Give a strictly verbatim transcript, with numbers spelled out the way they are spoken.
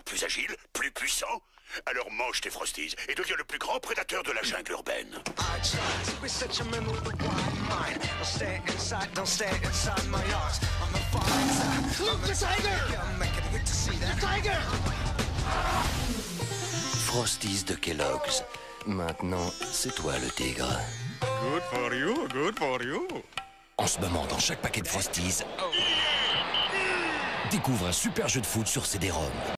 plus agile, plus puissant. Alors mange tes Frosties et deviens le plus grand prédateur de la jungle urbaine. Frosties de Kellogg's. Maintenant, c'est toi le tigre. Good for you, good for you. En ce moment, dans chaque paquet de Frosties, découvre un super jeu de foot sur C D ROM.